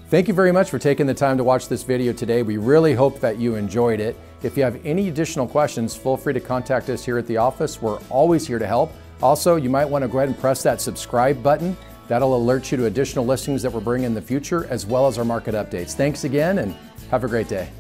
Thank you very much for taking the time to watch this video today. We really hope that you enjoyed it. If you have any additional questions, feel free to contact us here at the office. We're always here to help. Also, you might want to go ahead and press that subscribe button. That'll alert you to additional listings that we're bringing in the future, as well as our market updates. Thanks again, and have a great day.